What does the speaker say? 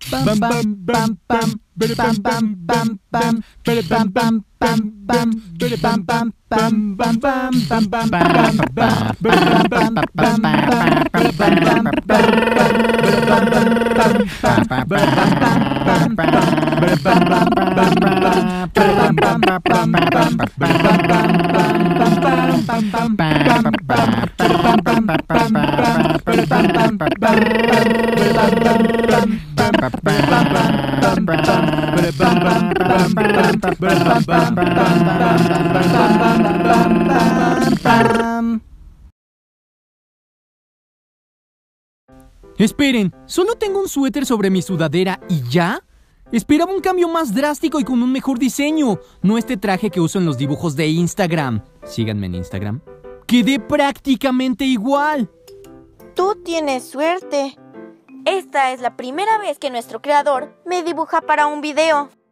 Bam bam bam bam, bam bam bam bam, bam bam bam bam, bam bam bam bam bam bam bam Esperen, ¿solo tengo un suéter sobre mi sudadera y ya? Esperaba un cambio más drástico y con un mejor diseño, no este traje que uso en los dibujos de Instagram. Síganme en Instagram. Quedé prácticamente igual. Tú tienes suerte. Esta es la primera vez que nuestro creador me dibuja para un video.